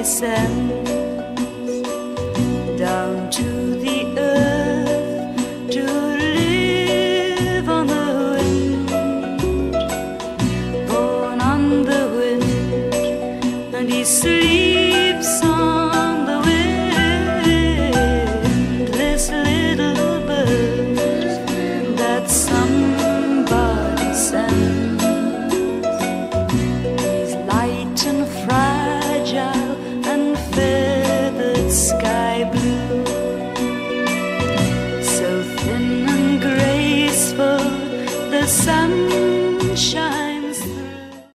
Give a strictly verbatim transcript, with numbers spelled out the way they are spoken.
descends down to the earth to live on the wind, born on the wind, and he sleeps on